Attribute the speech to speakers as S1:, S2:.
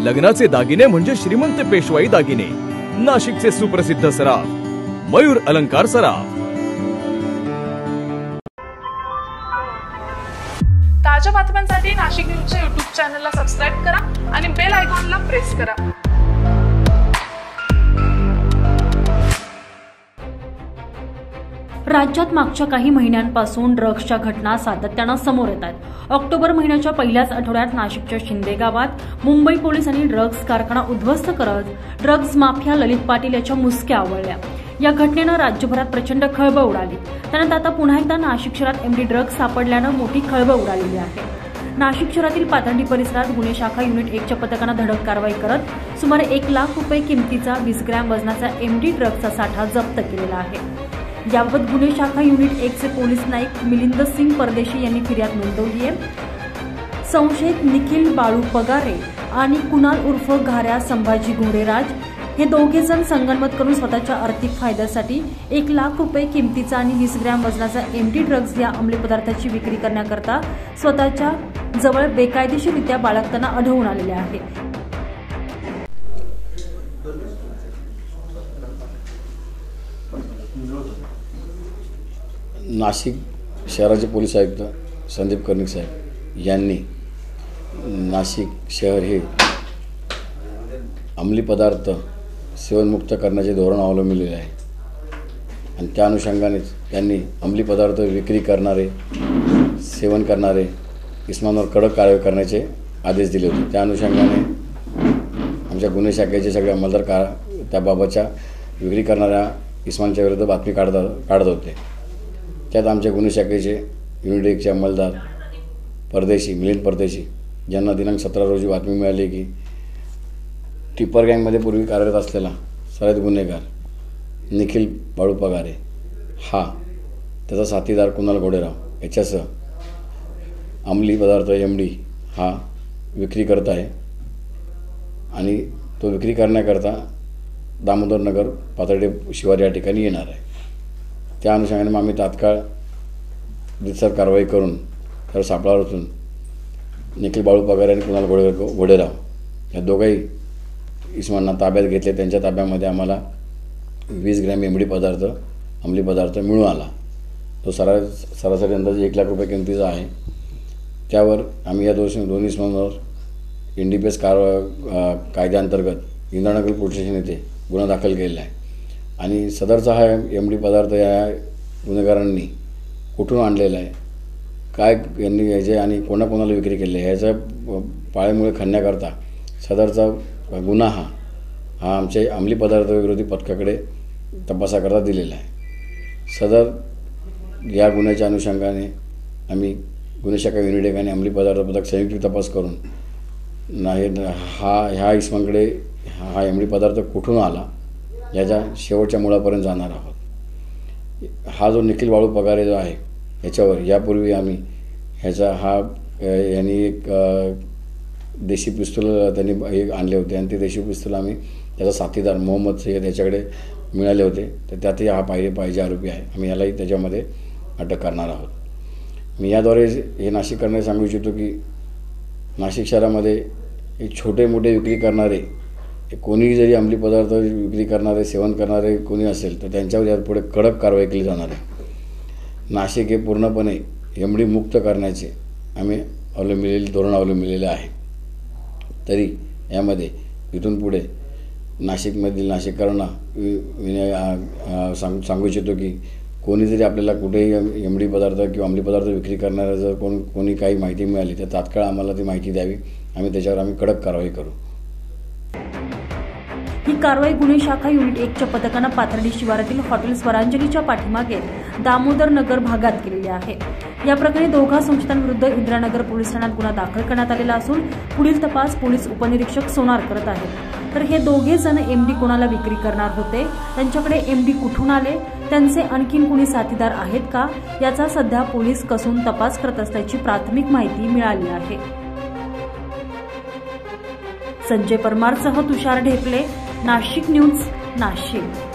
S1: लग्नाचे दागिने म्हणजे श्रीमंत पेशवाई दागिने। नाशिकचे सुप्रसिद्ध सराफ मयूर अलंकार सराफ।
S2: ताज्या बातम्यांसाठी नाशिक न्यूजच्या YouTube चॅनलला सबस्क्राइब करा आणि बेल आयकॉनला प्रेस करा।
S3: राज्यात मागच्या काही महिन्यांपासून ड्रग्सच्या घटना सातत्याने समोर येत आहेत। ऑक्टोबर महिन्याच्या पहिल्याच आठवड्यात नाशिकच्या शिंदे गावात मुंबई पोलिसांनी ड्रग्स कारखाना उद्ध्वस्त करत ड्रग्स माफिया ललित पाटील याच्या मुसक्या आवळल्या। या घटनेनं राज्यभरात प्रचंड खळबळ उडाली। त्यानंतर आता पुन्हा एकदा नाशिक शहरात एमडी ड्रग्स सापडल्यानं मोठी खळबळ उडालेली आहे। नाशिक शहरातील पाथर्डी परिसरात गुन्हे शाखा युनिट 1 च्या पथकानं धडक कारवाई करत सुमारे 1 लाख रुपये किमतीचा 20 ग्रॅम वजनाचा एमडी ड्रग्सचा साठा जप्त केलेला आहे। याबाबत गुन्हे शाखा युनिट 1 चे पोलीस नाईक मिलिंद सिंग परदेशी यांनी फिर्याद नोंदवली आहे। संशयित निखिल बाळू पगारे आणि कुणाल उर्फ घाऱ्या संभाजी घोडेराज हे दोघे जण संगनमत करून स्वतःच्या आर्थिक फायद्यासाठी 1 लाख रुपये किमतीचा आणि 20 ग्रॅम वजनाचा एमडी ड्रग्ज या अंमली पदार्थाची विक्री करण्याकरता स्वतःच्या जवळ बेकायदेशीररित्या बाळगताना आढळून आलेले आहे।
S4: नाशिक शहराचे पोलीस आयुक्त संदीप कर्णिक साहेब यांनी नाशिक शहर हे अंमली पदार्थ सेवनमुक्त करण्याचे धोरण अवलंबिलेले आहे आणि त्या अनुषंगानेच त्यांनी अंमली पदार्थ विक्री करणारे सेवन करणारे इसमांवर कडक कारवाई करण्याचे आदेश दिले होते। त्या अनुषंगाने आमच्या गुन्हे शाखेचे सगळे अंमलदार त्याबाबतच्या विक्री करणाऱ्या इसमांच्या विरुद्ध बातमी काढत होते। त्यात आमच्या गुन्हे शाखेचे युनिट 1 चे अंमलदार परदेशी मिलिंद परदेशी ज्यांना दिनांक 17 रोजी बातमी मिळाली की टिप्पर गँगमध्ये पूर्वी कार्यरत असलेला सराईत गुन्हेगार निखिल बाळू पगारे हा त्याचा साथीदार कुणाल घोडेराव याच्यासह अंमली पदार्थ एमडी हा विक्री करत आहे आणि तो विक्री करण्याकरता दामोदर नगर पाथर्डी शिवार या ठिकाणी येणार आहे। त्या अनुषंगाने आम्ही तात्काळ रितसर कारवाई करून त्यावर सापळा रचून निखिल बाळू पगारे आणि कुणाल घोडेराव या दोघंही इसमांना ताब्यात घेतले। त्यांच्या ताब्यामध्ये आम्हाला 20 ग्रॅम एमडी पदार्थ अंमली पदार्थ मिळून आला। तो सरासरी अंदाजे 1 लाख रुपये किमतीचा आहे। त्यावर आम्ही या दोन्ही इसमांवर एनडीपीएस कायद्याअंतर्गत इंद्रानगर पोलीस स्टेशन येथे गुन्हा दाखल केलेला आहे आणि सदरचा हा एमडी पदार्थ या गुन्हेगारांनी कुठून आणलेला आहे, काय यांनी याचे आणि कोणाकोणाला विक्री केली आहे याच्या पाळेमुळे खणण्याकरता सदरचा गुन्हा हा आमच्या अंमली पदार्थ विरोधी पथकाकडे तपासाकरता दिलेला आहे। सदर या गुन्ह्याच्या अनुषंगाने आम्ही गुन्हे शाखा युनिट 1 आणि अंमली पदार्थ पथक संयुक्त तपास करून ह्या इसमांकडे हा एमडी पदार्थ कुठून आला याच्या शेवटच्या मुळापर्यंत जाणार आहोत। हा जो निखिल बाळू पगारे जो आहे याच्यावर यापूर्वी आम्ही ह्याचा यांनी एक देशी पिस्तूल त्यांनी एक आणले होते आणि ते देशी पिस्तूल आम्ही त्याचा साथीदार मोहम्मद सय्यद याच्याकडे मिळाले होते, तर त्यातही हा पाहिजे आरोपी आहे। आम्ही यालाही त्याच्यामध्ये अटक करणार आहोत। मी याद्वारे हे नाशिककरांना सांगू इच्छितो की नाशिक शहरामध्ये एक छोटे मोठे विक्री करणारे कोणीही जरी अंमली पदार्थ विक्री करणारे सेवन करणारे कोणी असेल तर त्यांच्यावर यापुढे कडक कारवाई केली जाणार आहे। नाशिक हे पूर्णपणे एमडी मुक्त करण्याचे आम्ही धोरण अवलंबिलेले आहे। तरी यामध्ये इथून पुढे नाशिकमधील नाशिककरांना सांगू इच्छितो की कोणी जरी आपल्याला कुठेही एमडी पदार्थ किंवा अंमली पदार्थ विक्री करणारा जर कोणी काही माहिती मिळाली तर तात्काळ आम्हाला ती माहिती द्यावी। त्याच्यावर कडक कारवाई करू।
S3: ही कारवाई गुन्हे शाखा युनिट 1 च्या पथकानं पाथर्डी शिवारातील हॉटेल स्वरांजलीच्या पाठीमागे दामोदर नगर भागात केलेली आहे। या प्रकरणी दोघा संशयितांविरुद्ध इंद्रानगर पोलीस ठाण्यात गुन्हा दाखल करण्यात आलेला असून पुढील तपास पोलीस उपनिरीक्षक सोनार करत आहेत। तर हे दोघे जण एमडी कोणाला विक्री करणार होते, त्यांच्याकडे एमडी कुठून आले, त्यांचे आणखीन कोणी साथीदार आहेत का याचा सध्या पोलीस कसून तपास करत असल्याची प्राथमिक माहिती मिळाली आहे। संजय परमारसह तुषार ढेपले, नाशिक न्यूज, नाशिक।